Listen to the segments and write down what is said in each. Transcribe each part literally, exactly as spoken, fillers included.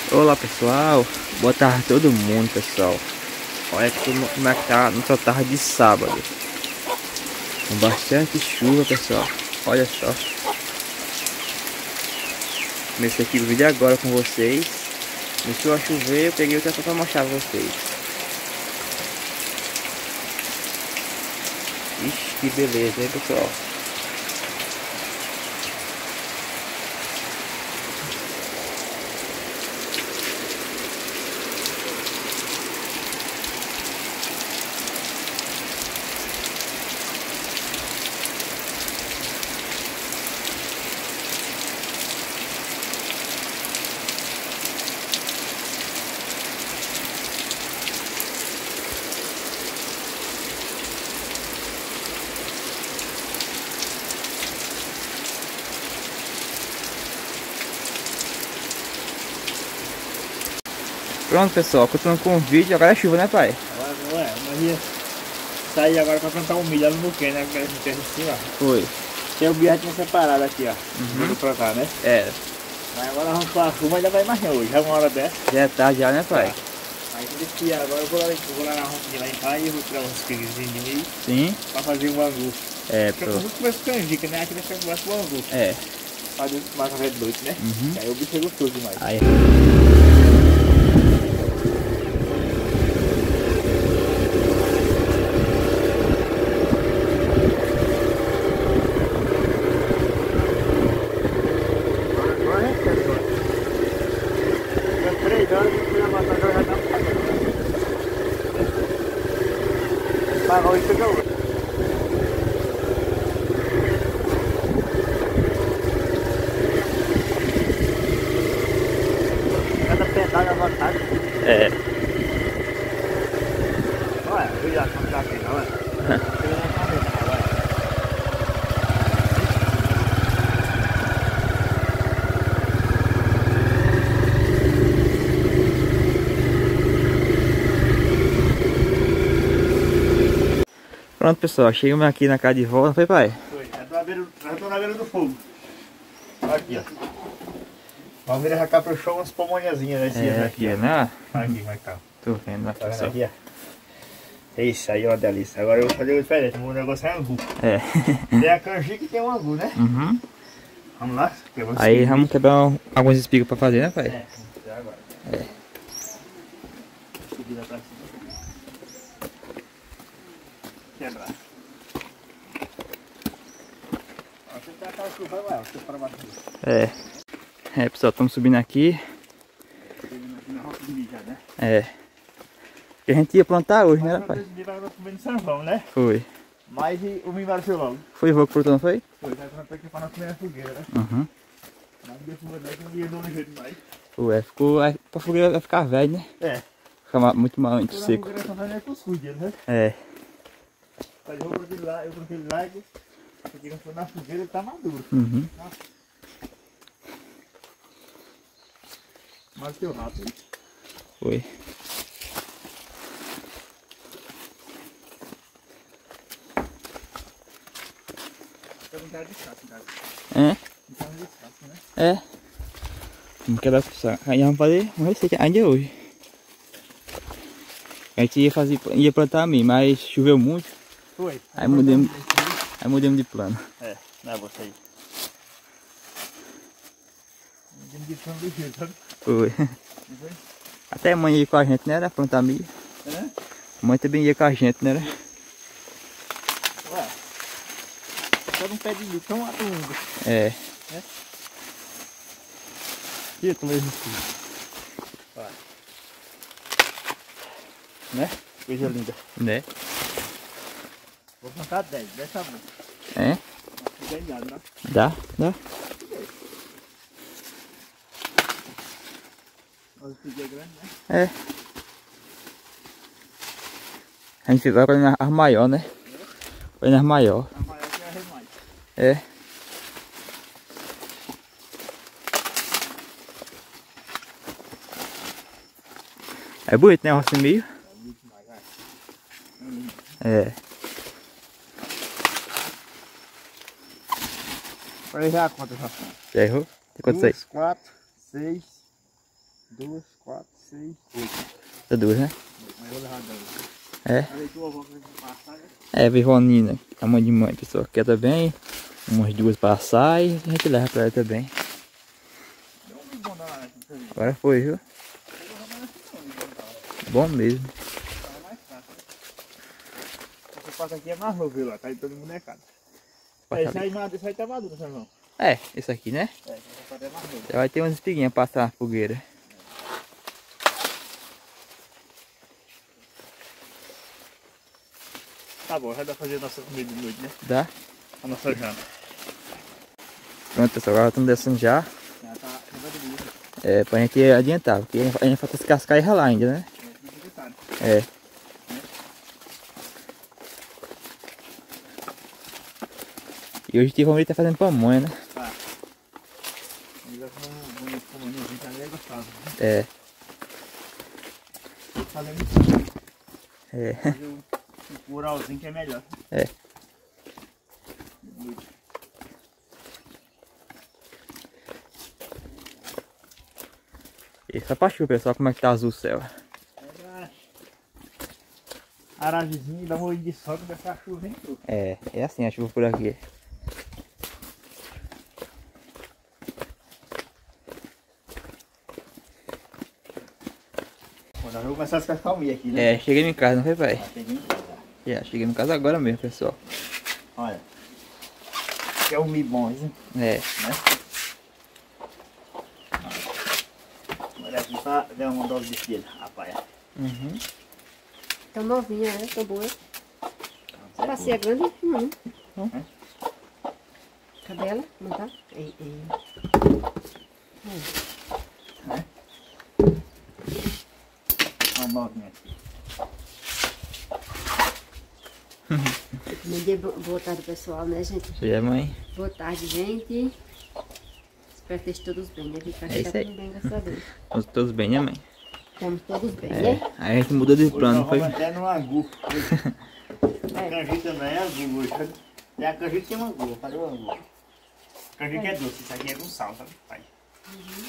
Olá pessoal, boa tarde a todo mundo pessoal. Olha como como é que tá nossa tarde de sábado. Com bastante chuva pessoal, olha só. Comecei aqui o vídeo agora com vocês. Começou a chover, eu peguei o telefone para mostrar pra vocês. Ixi, que beleza, hein pessoal. Pronto pessoal, continuando com o vídeo, agora é chuva né pai? Agora não é, mas ia sair agora pra plantar um milho ali no que, né? Que a gente tem assim, ó. Foi. Tem o bicho tinha separado aqui, ó. Uhum. Vou plantar, né? É. Mas agora vamos pra chuva, ainda vai mais não hoje. Já é uma hora dessa. Já é tarde já né pai? Tá. Aí quando esquiar agora eu vou lá, eu vou lá na roça lá em casa e vou tirar uns espiguinhos de milho Sim. pra fazer um angu. É, Porque pro... eu muito mais canjica, né? Aqui nós ficamos com o angu. É. Fazer mais café de noite, né? Uhum. Aí o bicho é gostoso demais. Aí. Três horas que eu fui na batalha, já tá pagando. Pagou isso que eu uso. Cada pedada à vontade. É. Olha, eu já não tá aqui não, olha. Pronto pessoal, chegamos aqui na casa de volta, não foi pai? Foi, já tô na beira, já tô na beira do fogo. Aqui, ó. Vamos ver já caprichou umas pamonhazinhas nesse É, ano aqui, aqui, ó. né? Aqui, como é que tá? Tô vendo, né, Tá vendo pessoal? aqui, ó? Isso aí, ó, delícia. Agora eu vou fazer o diferente, o negócio é angu. É. Tem a canjica e tem o angu, né? Uhum. Vamos lá? Aí vamos quebrar um- alguns espigas pra fazer, né pai? É, vamos fazer agora. É. Subir lá pra cima. Quebrar. Ó, você tá aquela chuva, vai, ó, você para baixo. É. É pessoal, estamos subindo aqui. Subindo aqui na roça de milho já, né? É. Que a gente ia plantar hoje, né Mas pai? esse milho vai comer no São João, né? Foi. Mas e o milho apareceu logo. Foi o vô que plantou, não foi? Foi, já plantou aqui para nós comer na fogueira, né? Uhum. Mas depois daí não ia de jeito mais. Ué, ficou. Aí, pra fogueira vai ficar velho, né? É. Ficar ma- muito mal, muito Toda a seco. fogueira só faz é cuscuz, né? É. Mas eu coloquei lá, eu coloquei lá e porque não foi na fogueira, ele tá maduro. Uhum. Mas teu rápido. Foi. Fica com cara de chato, cara. É? Com cara de chato, né? É. Vamos quebrar pessoal. Aí vamos fazer uma receita ainda hoje. A gente ia fazer, ia plantar milho, mas choveu muito. Foi. Aí mudemos, aí mudemos de plano. É, não é você aí. Mudemos de plano do jeito, sabe? Foi. Até a mãe ia com a gente, né? Era plantar milho. É? A mãe também ia com a gente, né? Ué. Só não pede milho, tão atuando. É. E tu mesmo filho. Vai. Né? Coisa linda. Né? Vou plantar dez, dessa vez. É? Fica ligado, né? Dá? Dá? Mas o pique é grande, né? É. A gente vai colher as maior, né? Foi nas maior. A maior que é a remais. É. É bonito, né? O roça meio. É muito mais, vai. É. Olha já a conta, já. Já errou? Tem quantos aí? quatro, seis, duas, quatro, seis, oito. Tá duas, né? Mas eu vou levar dez. É? Aí tu avó vai passar, né? É, Vironina, a mãe de mãe, pessoal, quer também. Umas duas passar e a gente leva pra ela também. Deu um bom lá, né? Agora foi, viu? Bom mesmo. Essa parte aqui é mais novo, viu lá? Tá aí todo mundo é cara. É, esse aí, esse aí tá maduro, seu irmão. É, esse aqui, né? É, essa parte é mais novo. Já vai ter umas espiguinhas pra passar na fogueira. Tá bom, já dá pra fazer a nossa comida de noite, né? Dá? A nossa janta. Pronto, pessoal, agora estamos descendo já. Já tá, já vai dormir. É, pra gente adiantar, porque a gente vai descascar e ralar ainda, né? É. E hoje o Romero tá fazendo pamonha, né? Tá. Ainda com um bonito pamonhazinho também é gostoso. É. Vou fazer isso. É. Fazer um curauzinho que é melhor. É. E só pra chuva, pessoal, como é que tá azul o céu. Pega aravezinho e dá um olho de sol que dessa a chuva entrou. É, é assim a chuva por aqui. Bom, nós vamos começar a descascar o milho aqui, né? É, cheguei em casa, não foi, pai? Ah, peguei em casa. É, cheguei em casa agora mesmo, pessoal. Olha. Que é um milho bom, hein? É. Né? Olha aqui pra ver uma dose de filha, rapaz. Uhum. Tão novinha, né? Tão boa. Será se é grande? Não. Não. Cadê ela? Não tá? Ei, ei. É. Uma novinha aqui. Me dê bo- boa tarde, pessoal, né, gente? Você é mãe? Boa tarde, gente. Espero que estejam todos bem, né? Aqui É tá isso aí. tudo bem, graças a Deus. Estamos todos bem, né, mãe? Estamos todos bem, É. né? Aí a gente mudou de Hoje plano, nós foi? vamos até no angu. A É. canjica também é angu hoje. Tem a canjica que tem um angu, cadê o angu? Canjica é doce, isso aqui é com sal, sabe, pai? Uhum.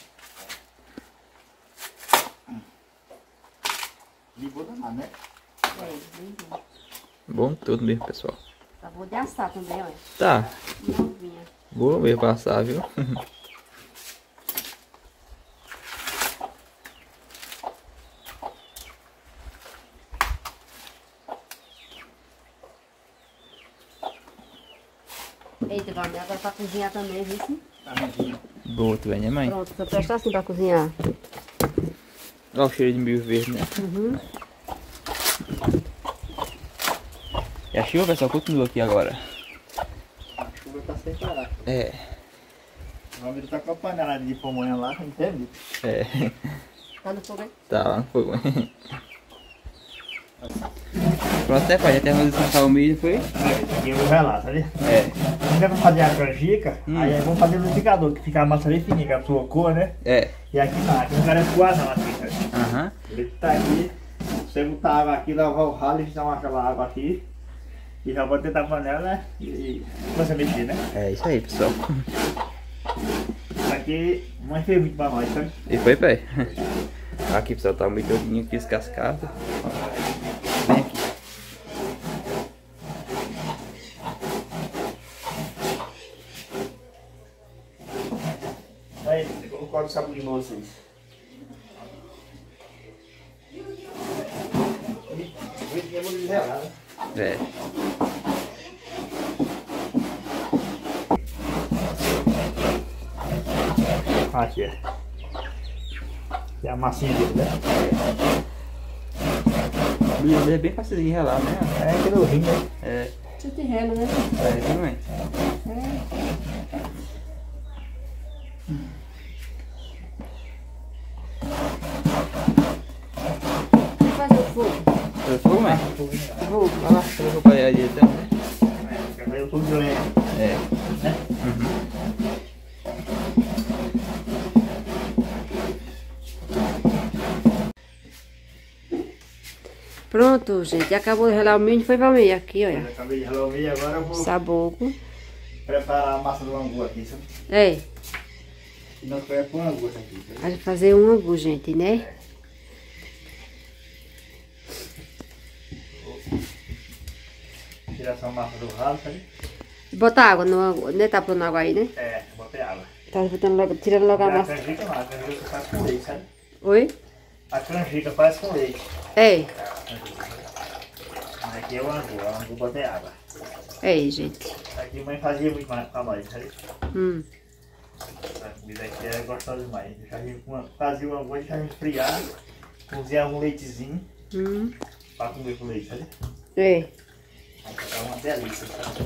De boa danada, né? É, bem bom. Bom tudo mesmo, pessoal. Tá bom de assar também, olha. Tá, Novinha. vou ver passar, viu? Eita, Valmir, agora pra cozinhar também, viu? Sim? Tá mentinho. Boa, tu vem, né, mãe? Pronto, só presta assim pra cozinhar. Olha o cheiro de milho verde, né? Uhum. E a chuva, pessoal, continua aqui agora. A chuva tá sem parar. É, O Ramiro tá com a panela de pamonha lá, entende? é. Tá no fogo aí? Tá, lá no fogo. Pronto, até pai, já terminou de descansar o milho, foi? Aqui eu vou relar, sabe? É. Ainda pra fazer a canjica, Hum. aí vamos fazer no liquidificador, que fica a massa bem fininha, que é a sua cor, né? É. E aqui não, aqui não quero coar não, assim, sabe? Aham. Ele tá aqui, você botar água aqui, lavar o ralo e dar aquela água aqui. E já vou tentar a panela, né? E, e você mexer, né? É isso aí, pessoal. Isso aqui não é muito pra nós, sabe? E foi, pai? Aqui, pessoal, tá o milho todinho aqui descascado. Vem aqui. Aí, você colocou o sabor de vocês. Muito é muito gelado. É. Aqui é. É a massinha dele, né? O milho é bem fácil de relar, né? É aquele rim, né? É. Você te rela, né? É, também. É. Vamos fazer o fogo. Foi fogo, mãe? Fogo. Vai lá, eu vou parar ali então, né? Eu tô de leve. É. Né? Pronto, gente. Acabou de relar o milho. Foi Valmir aqui, Eu olha. acabei de ralar o milho, agora eu vou Saboco. preparar a massa do angu aqui, sabe? É. E nós foi pôr uma gota aqui. Tá? Vai fazer um angu, gente, né? Tirar essa massa do ralo, sabe? Bota água no angu, né? Tá pondo água aí, né? É, botei água. Tá botando logo, tirando logo a A massa. canjica não, a canjica você faz com leite, sabe? Oi? A canjica faz com leite. Ei, Mas aqui é o angu, o angu botei água. ei, gente. Aqui a mãe fazia muito mais pra nós, sabe? Hum. Essa comida aqui é gostosa demais. Fazia o angu, deixava esfriar, cozinhava um leitezinho Hum. pra comer com leite, sabe? Ei. Aí fica uma delícia, sabe?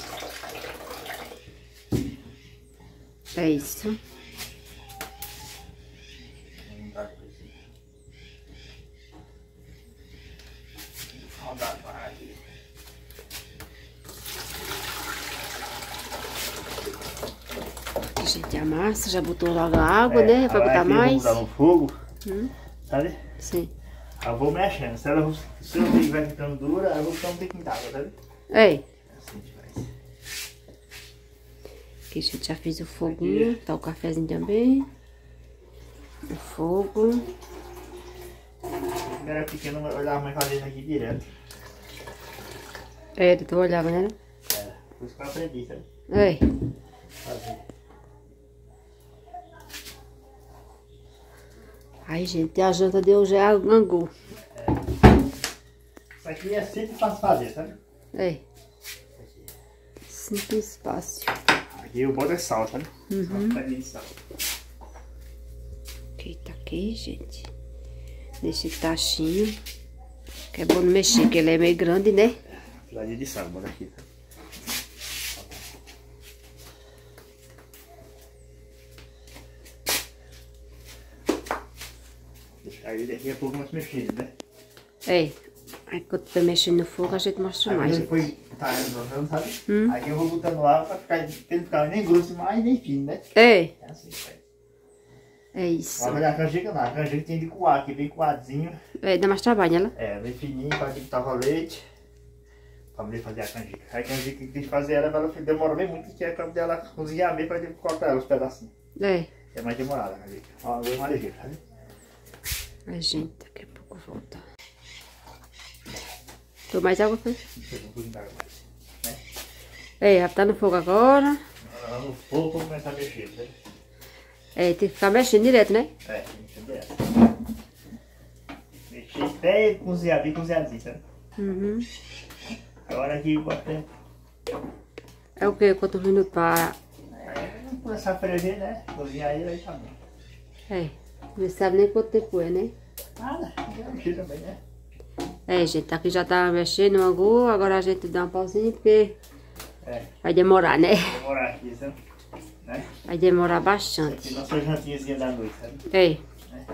É isso. Aqui, gente, a massa já botou logo a água, É, né? Vai aí botar aqui eu mais. vou botar no fogo, Hum. sabe? Sim. Eu vou mexendo. Se ela se eu ver que vai ficando dura, eu vou botar um pouquinho d'água, sabe? Ei. Assim a gente faz. Aqui, gente, já fiz o foguinho. Tá o cafezinho também. O fogo. Quando era pequeno, eu olhava a mãe fazendo aqui direto. É, tu olhava, né? É, por isso que eu aprendi, sabe? Ei. Fazer. Aí, gente, a janta de hoje é angu. Isso aqui é sempre fácil fazer, sabe? Ei. Simples, fácil. Aqui eu boto é sal, sabe? Uhum. Só de sal. Ok, tá aqui, gente. Nesse tachinho. Que é bom não mexer, porque ele é meio grande, né? Filadinha de sal, bota aqui, tá? Deixa ele daqui a pouco mais mexido, né? Ei. Aí quando tá mexendo no fogo, a gente mostra Aí mais. ele Gente. foi talhando, sabe? Hum. Aí eu vou botando água pra ficar, pra ele não ficar nem grosso demais, nem fino, né? Ei. É assim, vai. É isso. Mas a canjica não, a canjica tem de coar, aqui bem coadinho. É, dá mais trabalho, ela? É, bem fininho, pra que tava leite. Pra poder fazer a canjica. Aí a canjica que tem que fazer ela, ela demora bem muito, que é pra ela cozinhar bem, pra gente cortar ela os pedacinhos. É. É mais demorada a canjica. Ó, agora é mais ligeiro, sabe? Ai, gente, daqui a pouco volta. Tô mais água, foi? Deixa eu um d'água mais. Né? Ei, já tá no fogo agora. Agora no fogo vou começar a mexer, né? É, tem que ficar mexendo direto, né? É, mexer direto. Mexer até cozinhar bem cozinhadinho, sabe? Uhum. Agora aqui bota. É o que? Quantos minutos pra... É, começar a ferver, né? Cozinhar ele aí tá bom. É, não sabe nem quanto tempo é, né? Nada, já mexer também, né? É, gente, aqui já tá mexendo no angu, agora a gente dá um pauzinho, porque É, vai demorar, né? demorar aqui, sabe? Né? Vai demorar bastante. Aqui nossa jantinhazinha da noite, sabe? É. Né?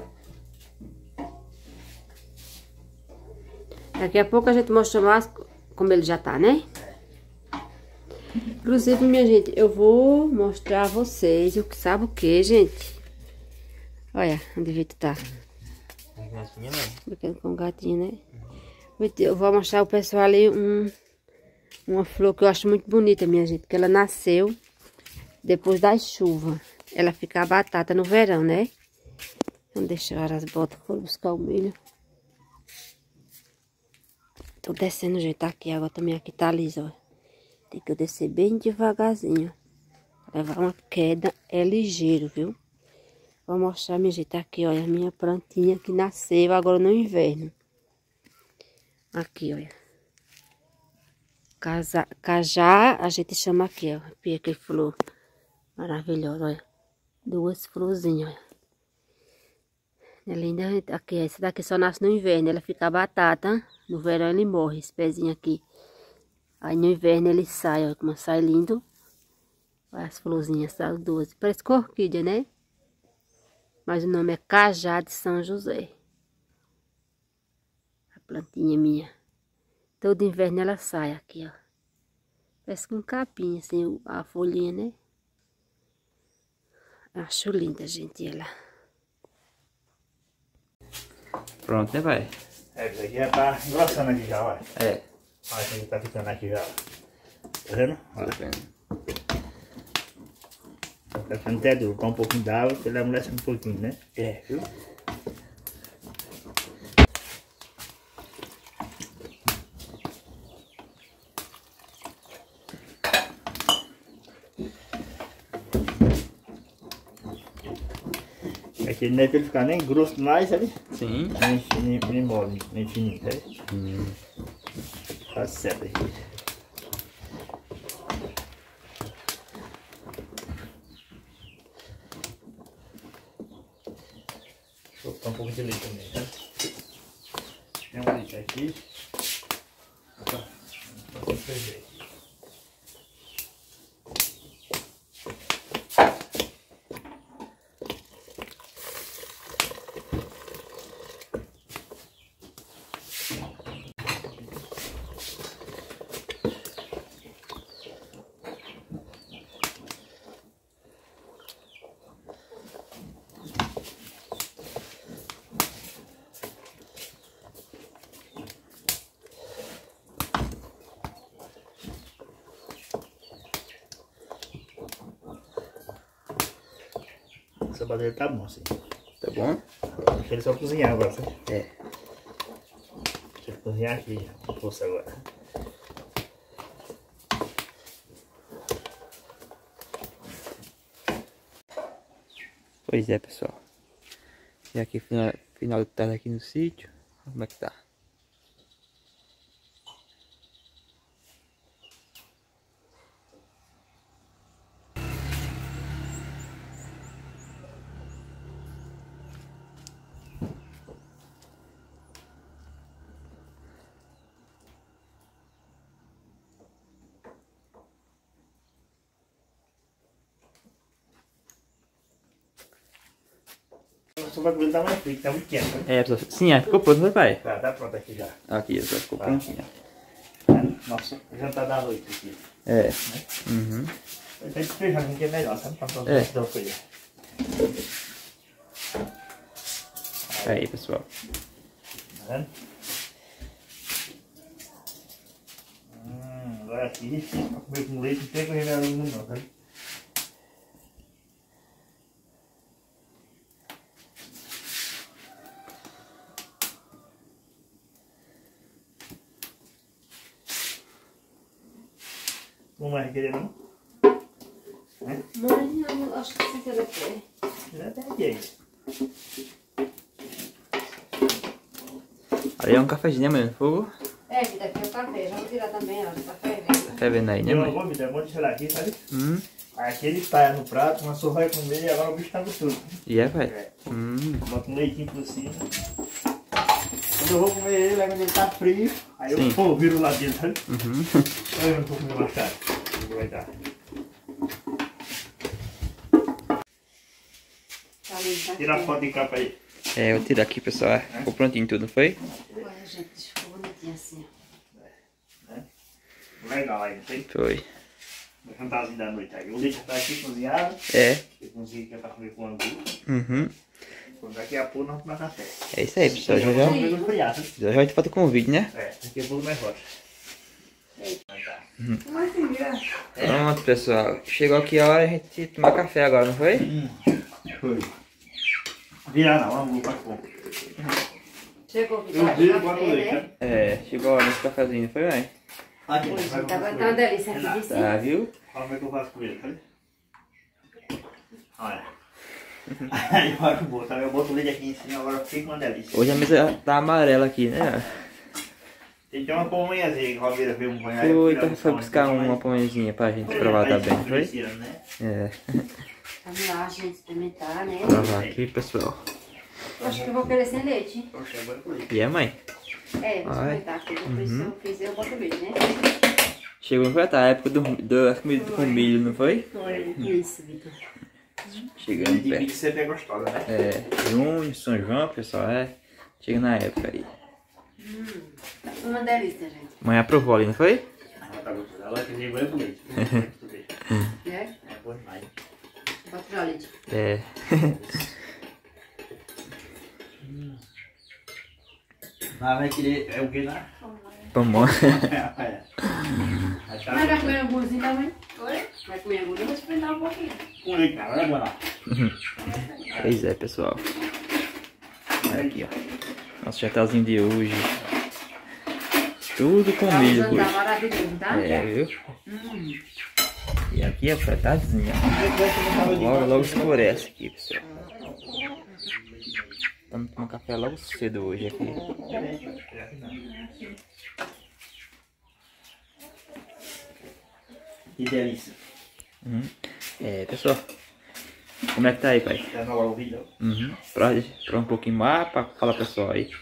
Daqui a pouco a gente mostra mais como ele já tá, né? Inclusive, minha gente, eu vou mostrar a vocês o que sabe o que, gente. Olha, onde o Vitor tá. Gatinha não. Brincando com o gatinho, né? Eu vou mostrar o pessoal ali um, uma flor que eu acho muito bonita, minha gente. Que ela nasceu depois das chuvas. Ela fica a batata no verão, né? Vamos deixar as botas, foram buscar o milho. Tô descendo, gente, tá aqui. A água também aqui tá lisa, ó. Tem que eu descer bem devagarzinho. Levar uma queda é ligeiro, viu? Vou mostrar, minha gente, aqui, olha, a minha plantinha que nasceu agora no inverno. Aqui, olha. Casa, cajá, a gente chama aqui, ó. Aquele flor maravilhosa, olha. Duas florzinhas, olha. É linda, aqui, essa daqui só nasce no inverno, ela fica batata. No verão ele morre, esse pezinho aqui. Aí no inverno ele sai, olha como sai lindo. Olha as florzinhas, as duas. Parece com orquídea, né? Mas o nome é Cajá de São José. A plantinha minha. Todo inverno ela sai aqui, ó. Parece com um capim, assim, a folhinha, né? Acho linda, gente, ela. Pronto, né, pai? É, isso aqui já tá engrossando aqui já, olha. É. Olha como tá ficando aqui já. Tá vendo? Tá vendo? Tá ficando até duro, com um pouquinho d'água, pra ele amolecer um pouquinho, né? É, viu? Aqui não é pra ele ficar nem grosso demais, sabe? Sim. Nem, nem, nem mole, nem fininho, sabe? Hum. Tá certo aqui. Vou botar um pouco de leite também, tá? Tem um leite aqui. Opa, vou ferver aqui. Essa bandeira tá bom assim. Tá bom? Deixa ele só cozinhar agora, sabe? É. Deixa ele cozinhar aqui, com força agora. Pois é, pessoal. E aqui final, final de tarde aqui no sítio. Como é que tá? O bagulho tá mais frito, tá muito quente, né? É, pessoal. Sim, é, ficou pronto, meu pai? Tá, tá pronto aqui já. Aqui, pessoal, ficou Tá. prontinho. Nossa, jantar da noite aqui. É. Né? Uhum. Eu tenho que despejar aqui que é melhor, sabe? Pra fazer É. da folha. Aí, pessoal. Tá vendo? Hum, agora aqui, pra comer com leite, não tem que revelar no mundo não, sabe? Não vai querer não? Mãe, eu acho que você quer quer. Já tem aqui aí. Ali é um cafezinho, né, mãe? No fogo. É, que daqui é o café. Já vou tirar também, ó. Tá fervendo. Tá vendo aí, né, Eu mãe? vou me dar um monte de tirar aqui, sabe? Hum. Aqui ele tá no prato, mas só vai comer e agora o bicho tá gostoso. E é, pai? É. Hum. Bota um leitinho por cima. Quando eu vou comer ele, é quando ele tá frio, aí Sim. eu pô, viro lá dentro, sabe? Uhum. Aí eu não vou comer mais tarde. Vou aproveitar. Tá lindo, tá Tira a aqui. foto de capa aí. É, eu tiro aqui, pessoal. É. Ficou prontinho tudo, não foi? Olha, gente, ficou bonitinho assim, ó. Legal aí, não sei? Foi. No jantarzinho da noite aí. O leite já tá aqui cozinhado. É. Eu cozinho que é pra comer com angu. Uhum. Quando daqui a pouco nós vamos tomar café. É isso aí, pessoal. Já já. Vamos comer no friado, né? Já já vai ter falta convite, né? É, daqui a pouco mais forte. Mas assim, vira. Pronto, pessoal. Chegou aqui a hora de a gente tomar café agora, não foi? Hum, foi. Virar não, angu pra pôr. Chegou aqui, Eu tá viro café, e boto leite, né? né? É, chegou a hora desse cafezinho, não foi, mãe? Aqui, Hoje vai tá botar tá uma delícia aqui de Olha cima. Tá, viu? como é que eu faço com ele, sabe? Olha. Aí eu acho bom, sabe? Eu boto o leite aqui em cima, agora fica uma delícia. Hoje a mesa tá amarela aqui, né? Tem que ter uma pomanhazinha que o Romeira veio um banhar. Foi, então foi buscar uma pomenzinha pra gente provar também, não foi? Né? É. Vamos lá, gente, experimentar, né? Provar aqui, pessoal. Eu acho que eu vou querer sem leite. Poxa, é bom com leite. E é, mãe? É, vou Vai. experimentar aqui. Depois se eu fizer, eu boto leite, né? Chegou, não foi? Tá, a época do, do comida com milho, não foi? Foi. Isso, Vitor. Chegando De perto. milho sempre é gostosa, né? É, junho, São João, pessoal, é. Chega na época aí. Hum, uma delícia, gente. Mãe aprovou ali, não foi? Ela tá gostosa. Ela que veio com leite. É? É bom demais. Bota já leite. É. Mas vai querer. É o que lá? Vamos. É, é. Aí tá. Mas vai comer hambúrguer também? Oi? Vai comer hambúrguer? Eu vou experimentar um pouquinho. Com leite, cara, olha boa lá. Pois é, pessoal. Olha aqui, ó. Nosso jantarzinho de hoje. Tudo com milho hoje. Tá maravilhoso, tá? É, viu? Hum. E aqui é a tardezinha. Logo, logo escurece aqui, pessoal. Estamos tomando café logo cedo hoje aqui. Que delícia. Uhum. É, pessoal. Como é que tá aí, pai? Tá no ouvido. Uhum. Pra, pra um pouquinho mais, pra falar pessoal aí.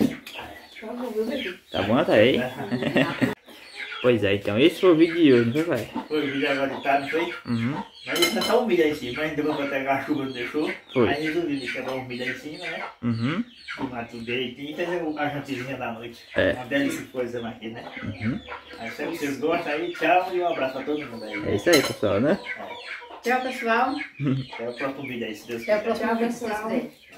Tá bom, tá aí? Pois é, então esse foi o vídeo de hoje, não foi, pai? Foi o vídeo agora de tarde, não foi? Uhum. Mas ele tá só um milho aí em cima, mas depois pra pegar a chuva não deixou. Foi. Aí resolvi quebrar um milho aí em cima, né? Uhum. Filmar tudo direitinho e fazer a jantezinha da noite. É. Uma delícia de coisa aqui, né? Uhum. Aí se vocês gostam aí, tchau e um abraço pra todo mundo aí. É isso aí, pessoal, né? Tchau, pessoal. Até o próximo vídeo aí, se Deus Até o quiser. próximo vídeo, se Deus quiser.